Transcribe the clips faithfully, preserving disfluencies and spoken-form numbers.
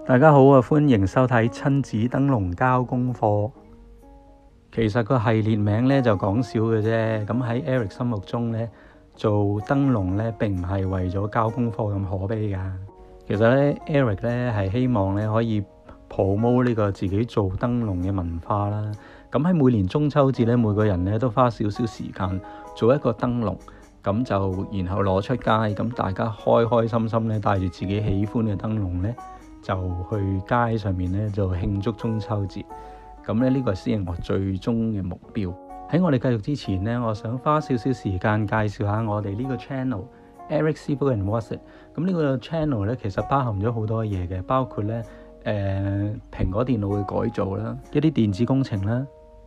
大家好啊，歡迎收睇親子燈籠交功課。其實個系列名咧就講笑嘅啫。咁喺 Eric 心目中咧，做燈籠咧並唔係為咗交功課咁可悲噶。其實咧 Eric 咧係希望咧可以 promote 呢個自己做燈籠嘅文化啦。咁喺每年中秋節咧，每個人咧都花少少時間做一個燈籠，咁就然後攞出街，咁大家開開心心咧帶住自己喜歡嘅燈籠咧，就去街上面咧就慶祝中秋節。咁咧呢個先係我最終嘅目標。喺我哋繼續之前呢，我想花少少時間介紹下我哋呢個 channel Eric Sifu and What's It。咁呢個 channel 咧其實包含咗好多嘢嘅，包括咧誒、呃、蘋果電腦嘅改造啦，一啲電子工程啦，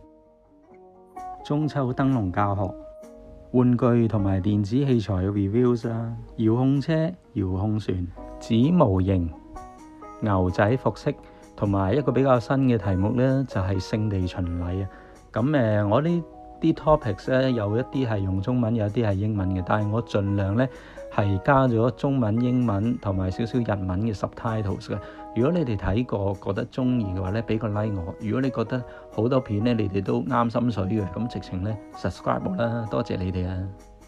中秋燈籠教學、玩具同埋電子器材嘅 reviews 啦，遙控車、遙控船、紙模型、牛仔服飾，同埋一個比較新嘅題目呢，就係聖地巡禮啊。咁誒，我呢啲 topics 咧有一啲係用中文，有一啲係英文嘅，但係我盡量呢係加咗中文、英文同埋少少日文嘅 subtitles 嘅。如果你哋睇過覺得中意嘅話呢，俾個 like 我。如果你覺得好多片呢，你哋都啱心水嘅，咁直情呢 subscribe 我啦，多謝你哋啊！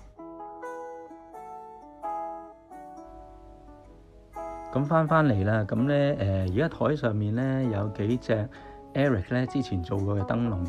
咁翻翻嚟啦，咁咧誒，而家台上面咧有幾隻 Eric 咧之前做過嘅燈籠。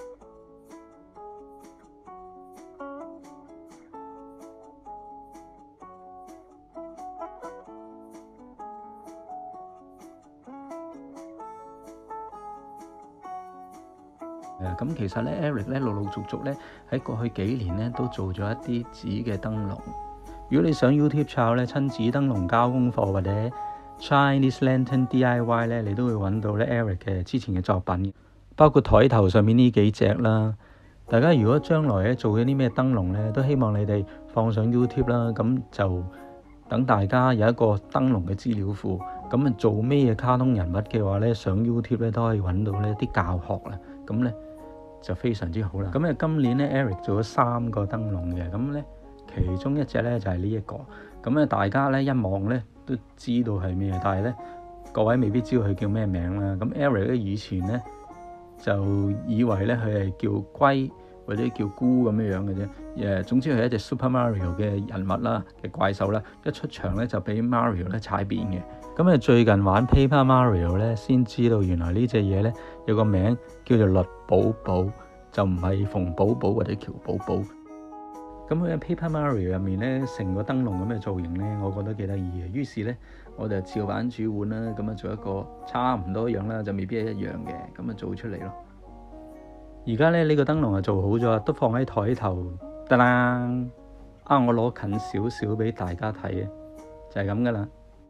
誒，咁其實咧 Eric 咧陸陸續續咧喺過去幾年咧都做咗一啲紙嘅燈籠。如果你想 YouTube 抄咧親子燈籠交功課或者 Chinese Lantern D I Y 咧，你都會揾到咧 Eric 嘅之前嘅作品，包括台頭上面呢幾隻啦。大家如果將來咧做咗啲咩燈籠咧，都希望你哋放上 YouTube 啦，咁就等大家有一個燈籠嘅資料庫。咁啊做咩嘢卡通人物嘅話咧，上 YouTube 咧都可以揾到呢啲教學啦。咁咧就非常之好啦。咁啊今年咧 Eric 做咗三個燈籠嘅，咁咧。其中一隻咧就係呢一個，咁咧大家咧一望咧都知道係咩，但係咧各位未必知道佢叫咩名啦。咁 Eric 咧以前咧就以為咧佢係叫龜或者叫菇咁樣樣嘅啫。誒，總之佢係一隻 Super Mario 嘅人物啦，嘅怪獸啦，一出場咧就俾 Mario 咧踩扁嘅。咁啊最近玩 Paper Mario 咧，先知道原來呢隻嘢咧有個名叫做律寶寶，就唔係馮寶寶或者喬寶寶。咁佢喺 Paper Mario 入面咧，成個燈籠咁嘅造型咧，我覺得幾得意嘅。於是咧，我就照版煮碗啦，咁啊做一個差唔多樣啦，就未必係一樣嘅，咁啊做出嚟咯。而家咧呢個燈籠啊做好咗，都放喺台頭得啦。啊，我攞近少少俾大家睇嘅，就係咁噶啦。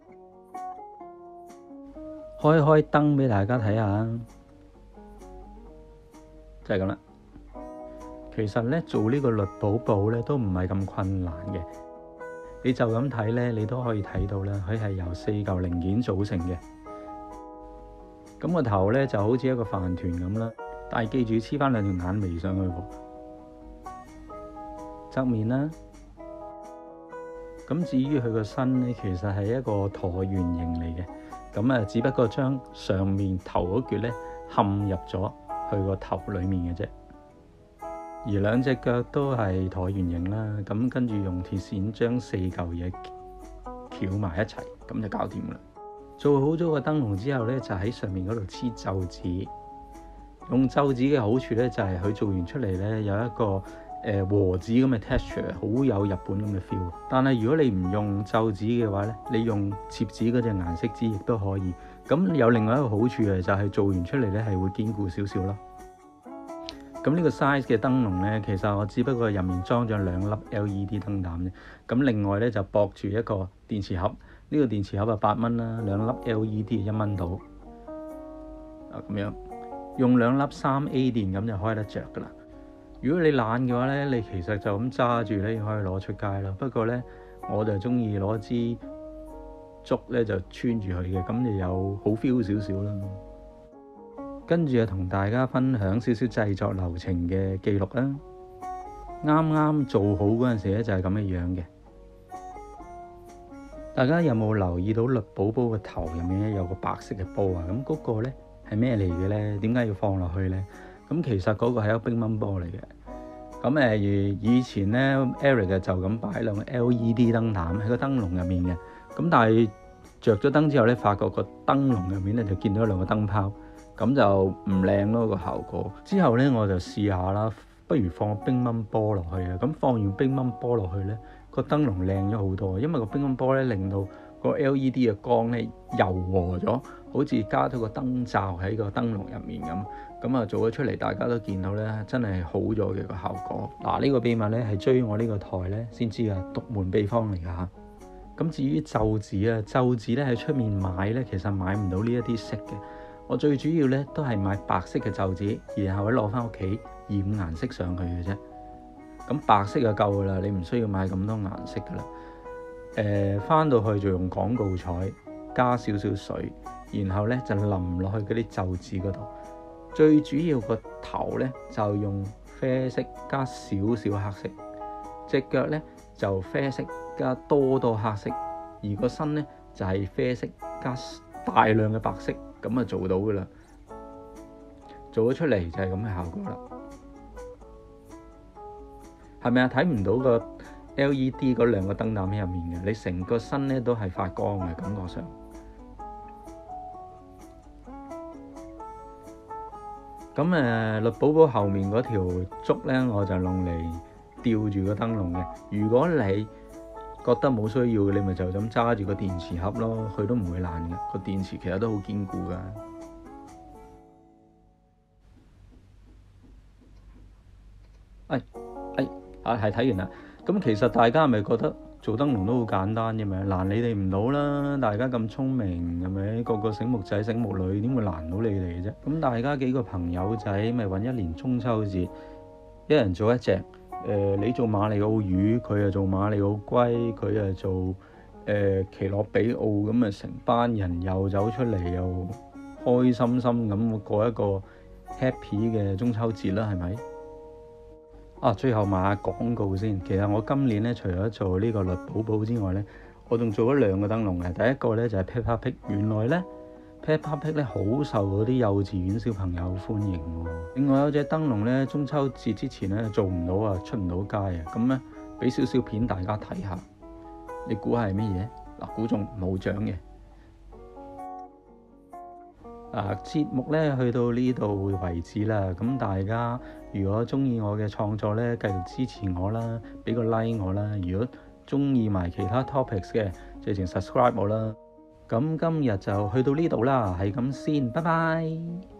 開開燈俾大家睇下，就係咁啦。其實咧做呢個律寶寶咧都唔係咁困難嘅，你就咁睇咧，你都可以睇到啦。佢係由四嚿零件組成嘅，咁個頭咧就好似一個飯團咁啦，但係記住黐翻兩條眼眉上去喎。側面啦，咁至於佢個身咧，其實係一個橢圓形嚟嘅，咁啊只不過將上面頭嗰橛咧嵌入咗佢個頭裡面嘅啫。而兩隻腳都係橢圓形啦，咁跟住用鐵線將四嚿嘢翹埋一齊，咁就搞掂啦。做好咗個燈籠之後咧，就喺上面嗰度黐皺紙。用皺紙嘅好處咧，就係佢做完出嚟咧有一個誒、呃、和紙咁嘅 texture，好有日本咁嘅 feel。但係如果你唔用皺紙嘅話咧，你用摺紙嗰隻顏色紙亦都可以。咁有另外一個好處嘅就係做完出嚟咧係會堅固少少咯。咁呢個 size 嘅燈籠咧，其實我只不過入面裝咗兩粒 L E D 燈膽啫。咁另外咧就駁住一個電池盒，呢、這個電池盒啊八蚊啦，兩粒 L E D 一蚊到。啊咁樣用兩粒三 A 電咁就開得着噶啦。如果你懶嘅話咧，你其實就咁揸住咧，可以攞出街啦。不過咧，我就中意攞支竹咧就穿住佢嘅，咁就有好 feel 少少啦。跟住就同大家分享少少製作流程嘅記錄啦。啱啱做好嗰陣時咧就係咁嘅樣嘅。 大家有冇留意到綠寶寶個頭入面咧有個白色嘅波啊？咁嗰個咧係咩嚟嘅咧？點解要放落去咧？咁其實嗰個係一個乒乓波嚟嘅。咁誒，以前咧 Eric 就咁擺兩個 L E D 燈膽喺個燈籠入面嘅。咁但係着咗燈之後咧，發覺個燈籠入面咧就見到兩個燈泡，咁就唔靚咯個效果。之後咧我就試下啦，不如放個乒乓波落去啊！咁放完乒乓波落去咧，個燈籠靚咗好多，因為個乒乓波咧令到個 L E D 嘅光咧柔和咗，好似加咗個燈罩喺個燈籠入面咁。咁啊做咗出嚟，大家都見到咧，真係好咗嘅個效果。嗱、啊，呢、呢個秘密咧係追我呢個台咧先知啊，獨門秘方嚟㗎嚇。咁至於袖子啊，袖子咧喺出面買咧，其實買唔到呢一啲色嘅。我最主要咧都係買白色嘅袖子，然後咧攞翻屋企染顏色上去嘅啫。咁白色就夠噶啦，你唔需要買咁多顏色噶啦。誒、呃，翻到去就用廣告彩加少少水，然後咧就淋落去嗰啲袖子嗰度。最主要個頭咧就用啡色加少少黑色，隻腳咧就啡色加多多黑色，而個身咧就係、是、啡色加大量嘅白色，咁就做到噶啦。做咗出嚟就係咁嘅效果啦。係咪啊？睇唔到個 L E D 嗰兩個燈膽喺入面嘅，你成個身咧都係發光嘅感覺上。咁誒，綠寶寶後面嗰條竹咧，我就用嚟吊住個燈籠嘅。如果你覺得冇需要嘅，你咪就咁揸住個電池盒咯，佢都唔會爛嘅。個電池其實都好堅固噶。哎哎啊，係睇完啦。咁其實大家係咪覺得做燈籠都好簡單嘅咩？難你哋唔到啦，大家咁聰明係咪？個個醒目仔醒目女，點會難到你哋嘅啫？咁大家幾個朋友仔咪揾一年中秋節，一人做一隻。誒、呃，你做馬里奧魚，佢又做馬里奧龜，佢又做誒、呃、奇洛比奧，咁啊成班人又走出嚟，又開心心咁過一個 happy 嘅中秋節啦，係咪？啊，最後賣下廣告先。其實我今年咧，除咗做呢個綠寶寶之外咧，我仲做咗兩個燈籠嘅。第一個咧就係 Peppa Pig。原來咧 Peppa Pig 咧好受嗰啲幼稚園小朋友歡迎喎。另外有隻燈籠咧，中秋節之前咧做唔到啊，出唔到街啊。咁咧俾少少片大家睇下，你估係乜嘢？嗱，估中冇獎嘅。啊，節目咧去到呢度為止啦。咁大家如果中意我嘅創作咧，繼續支持我啦，俾個 like 我啦。如果中意埋其他 topics 嘅，就請 subscribe 我啦。咁今日就去到呢度啦，係咁先，拜拜。